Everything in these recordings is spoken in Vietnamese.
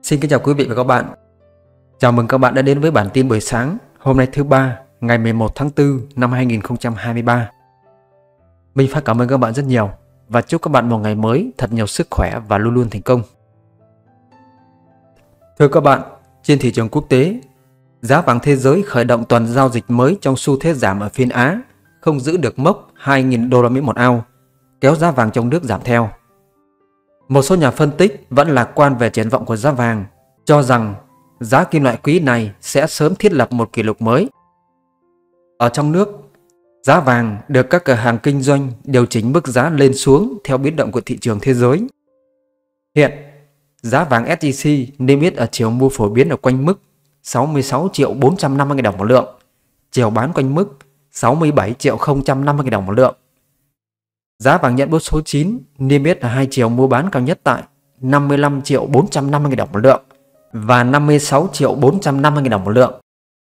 Xin kính chào quý vị và các bạn. Chào mừng các bạn đã đến với bản tin buổi sáng hôm nay thứ ba, ngày 11 tháng 4 năm 2023. Mình phải cảm ơn các bạn rất nhiều và chúc các bạn một ngày mới thật nhiều sức khỏe và luôn luôn thành công. Thưa các bạn, trên thị trường quốc tế, giá vàng thế giới khởi động tuần giao dịch mới trong xu thế giảm ở phiên Á, không giữ được mốc 2.000 đô la Mỹ một ounce, kéo giá vàng trong nước giảm theo. Một số nhà phân tích vẫn lạc quan về triển vọng của giá vàng, cho rằng giá kim loại quý này sẽ sớm thiết lập một kỷ lục mới. Ở trong nước, giá vàng được các cửa hàng kinh doanh điều chỉnh mức giá lên xuống theo biến động của thị trường thế giới. Hiện, giá vàng SJC niêm yết ở chiều mua phổ biến ở quanh mức 66.450.000 đồng một lượng, chiều bán quanh mức 67.050.000 đồng một lượng. Giá vàng nhẫn bút số 9 niêm yết ở hai chiều mua bán cao nhất tại 55.450.000 đồng một lượng và 56.450.000 đồng một lượng.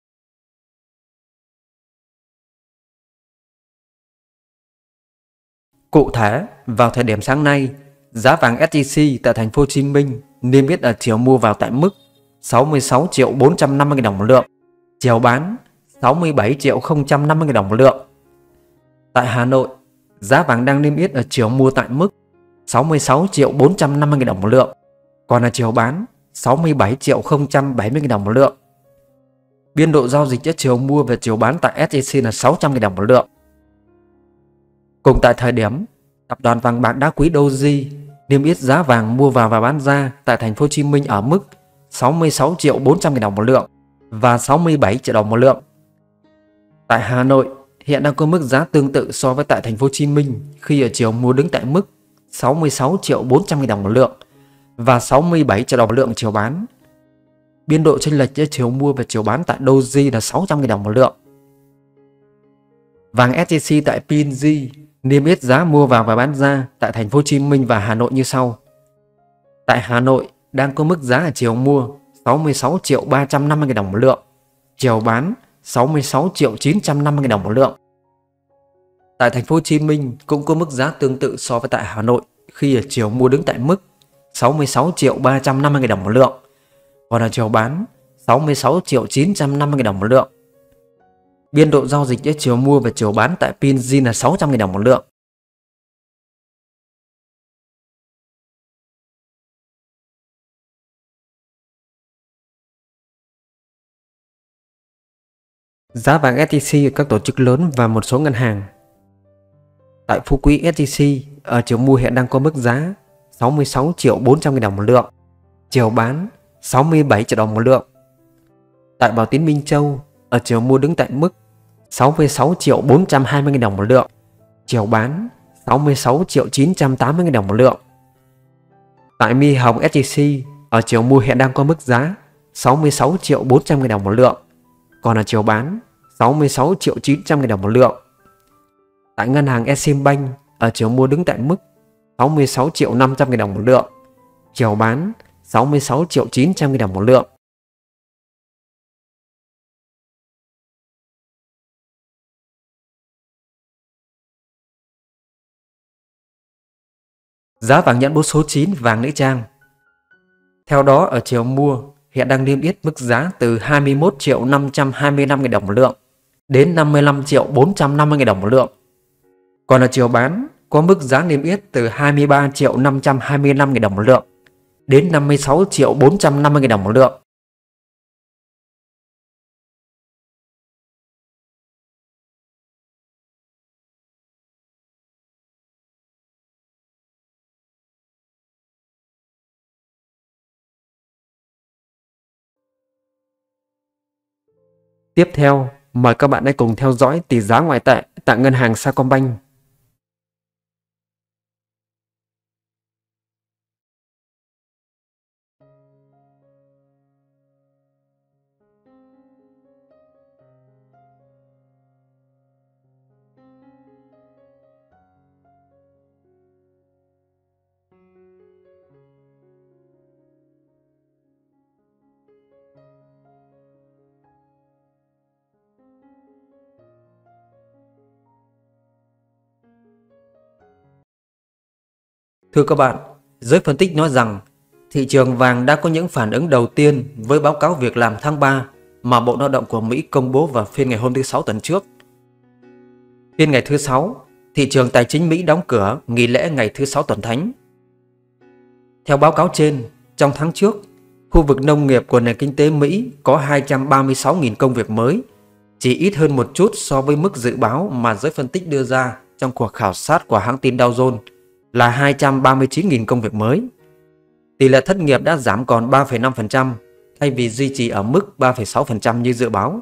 Cụ thể, vào thời điểm sáng nay, giá vàng SJC tại thành phố Hồ Chí Minh niêm yết ở chiều mua vào tại mức 66.450.000 đồng một lượng, chiều bán 67.050.000 đồng một lượng. Tại Hà Nội, giá vàng đang niêm yết ở chiều mua tại mức 66.450.000 đồng một lượng, còn ở chiều bán 67.070.000 đồng một lượng. Biên độ giao dịch giữa chiều mua và chiều bán tại SJC là 600.000 đồng một lượng. Cùng tại thời điểm, tập đoàn vàng bạc đá quý Doji niêm yết giá vàng mua vào và bán ra tại thành phố Hồ Chí Minh ở mức 66.400.000 đồng một lượng và 67 triệu đồng một lượng. Tại Hà Nội, hiện đang có mức giá tương tự so với tại thành phố Hồ Chí Minh khi ở chiều mua đứng tại mức 66.400.000 đồng một lượng và 67 triệu đồng một lượng chiều bán. Biên độ chênh lệch giữa chiều mua và chiều bán tại Doji là 600.000 đồng một lượng. Vàng SJC tại PNG niêm yết giá mua vào và bán ra tại thành phố Hồ Chí Minh và Hà Nội như sau. Tại Hà Nội đang có mức giá ở chiều mua 66.350.000 đồng một lượng, chiều bán 66.950.000 đồng một lượng. Tại thành phố Hồ Chí Minh cũng có mức giá tương tự so với tại Hà Nội khi ở chiều mua đứng tại mức 66.350.000 đồng một lượng, còn ở chiều bán 66.950.000 đồng một lượng. Biên độ giao dịch giữa chiều mua và chiều bán tại PNG là 600.000 đồng một lượng. Giá vàng SJC ở các tổ chức lớn và một số ngân hàng. Tại Phú Quý SJC ở chiều mua hiện đang có mức giá 66.400.000 đồng một lượng, chiều bán 67 triệu đồng một lượng. Tại Bảo Tín Minh Châu ở chiều mua đứng tại mức 66.420.000 đồng một lượng, chiều bán 66.980.000 đồng một lượng. Tại Mi Hồng SJC ở chiều mua hiện đang có mức giá 66.400.000 đồng một lượng, còn ở chiều bán 66.900.000 đồng một lượng. Tại ngân hàng Eximbank ở chiều mua đứng tại mức 66.500.000 đồng một lượng, chiều bán 66.900.000 đồng một lượng. Giá vàng nhẫn bút số 9 vàng nữ trang. Theo đó ở chiều mua hiện đang niêm yết mức giá từ 21.525.000 đồng một lượng đến 55.450.000 đồng một lượng. Còn ở chiều bán có mức giá niêm yết từ 23.525.000 đồng một lượng đến 56.450.000 đồng một lượng. Tiếp theo, mời các bạn hãy cùng theo dõi tỷ giá ngoại tệ tại ngân hàng Sacombank. Thưa các bạn, giới phân tích nói rằng thị trường vàng đã có những phản ứng đầu tiên với báo cáo việc làm tháng 3 mà Bộ Lao động của Mỹ công bố vào phiên ngày hôm thứ Sáu tuần trước. Phiên ngày thứ Sáu, thị trường tài chính Mỹ đóng cửa nghỉ lễ ngày thứ Sáu tuần thánh. Theo báo cáo trên, trong tháng trước, khu vực nông nghiệp của nền kinh tế Mỹ có 236.000 công việc mới, chỉ ít hơn một chút so với mức dự báo mà giới phân tích đưa ra trong cuộc khảo sát của hãng tin Dow Jones là 239.000 công việc mới. Tỷ lệ thất nghiệp đã giảm còn 3,5% thay vì duy trì ở mức 3,6% như dự báo.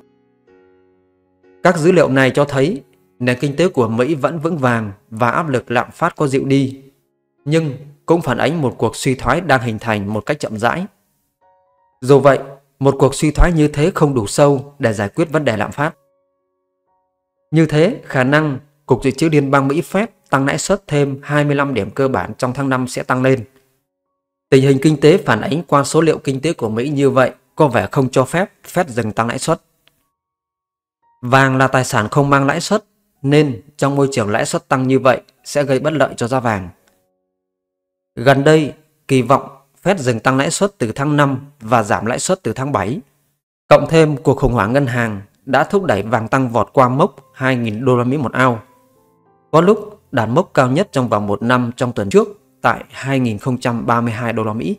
Các dữ liệu này cho thấy nền kinh tế của Mỹ vẫn vững vàng và áp lực lạm phát có dịu đi, nhưng cũng phản ánh một cuộc suy thoái đang hình thành một cách chậm rãi. Dù vậy, một cuộc suy thoái như thế không đủ sâu để giải quyết vấn đề lạm phát. Như thế, khả năng Cục Dự trữ Liên bang Mỹ Fed tăng lãi suất thêm 25 điểm cơ bản trong tháng 5 sẽ tăng lên. Tình hình kinh tế phản ánh qua số liệu kinh tế của Mỹ như vậy có vẻ không cho phép Fed dừng tăng lãi suất. Vàng là tài sản không mang lãi suất, nên trong môi trường lãi suất tăng như vậy sẽ gây bất lợi cho giá vàng. Gần đây, kỳ vọng Fed dừng tăng lãi suất từ tháng 5 và giảm lãi suất từ tháng 7. Cộng thêm cuộc khủng hoảng ngân hàng đã thúc đẩy vàng tăng vọt qua mốc 2.000 đô la Mỹ một ao. Có lúc đạt mốc cao nhất trong vòng một năm trong tuần trước tại 2.032 đô la Mỹ.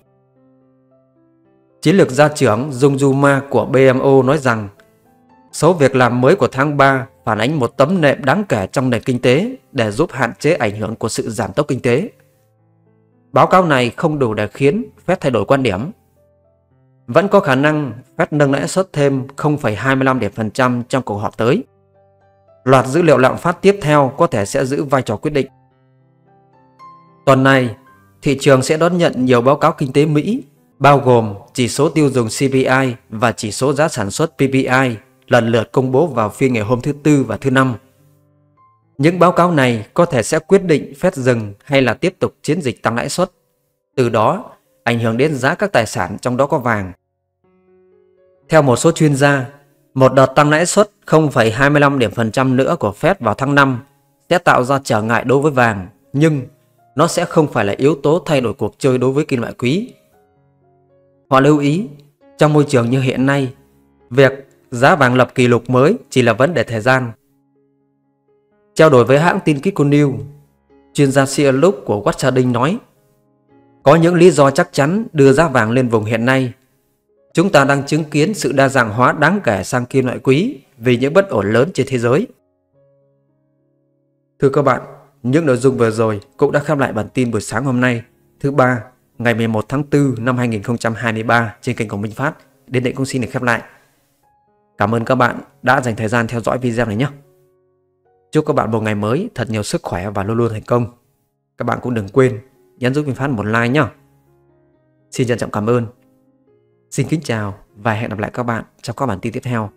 Chiến lược gia trưởng Jung Ju-ma của BMO nói rằng số việc làm mới của tháng 3 phản ánh một tấm nệm đáng kể trong nền kinh tế để giúp hạn chế ảnh hưởng của sự giảm tốc kinh tế. Báo cáo này không đủ để khiến Fed thay đổi quan điểm. Vẫn có khả năng Fed nâng lãi suất thêm 0,25 điểm phần trăm trong cuộc họp tới. Loạt dữ liệu lạm phát tiếp theo có thể sẽ giữ vai trò quyết định. Tuần này, thị trường sẽ đón nhận nhiều báo cáo kinh tế Mỹ, bao gồm chỉ số tiêu dùng CPI và chỉ số giá sản xuất PPI lần lượt công bố vào phiên ngày hôm thứ Tư và thứ Năm. Những báo cáo này có thể sẽ quyết định Fed dừng hay là tiếp tục chiến dịch tăng lãi suất, từ đó ảnh hưởng đến giá các tài sản trong đó có vàng. Theo một số chuyên gia, một đợt tăng lãi suất 0,25 điểm phần trăm nữa của Fed vào tháng 5 sẽ tạo ra trở ngại đối với vàng, nhưng nó sẽ không phải là yếu tố thay đổi cuộc chơi đối với kim loại quý. Họ lưu ý, trong môi trường như hiện nay, việc giá vàng lập kỷ lục mới chỉ là vấn đề thời gian. Trao đổi với hãng tin Kitco News, chuyên gia Sia Luke của Watcharding nói, có những lý do chắc chắn đưa giá vàng lên vùng hiện nay. Chúng ta đang chứng kiến sự đa dạng hóa đáng kể sang kim loại quý vì những bất ổn lớn trên thế giới. Thưa các bạn, những nội dung vừa rồi cũng đã khép lại bản tin buổi sáng hôm nay, thứ Ba, ngày 11 tháng 4 năm 2023 trên kênh của Minh Phát. Đến đây cũng xin được khép lại. Cảm ơn các bạn đã dành thời gian theo dõi video này nhé. Chúc các bạn một ngày mới thật nhiều sức khỏe và luôn luôn thành công. Các bạn cũng đừng quên nhấn giúp Minh Phát một like nhé. Xin trân trọng cảm ơn. Xin kính chào và hẹn gặp lại các bạn trong các bản tin tiếp theo.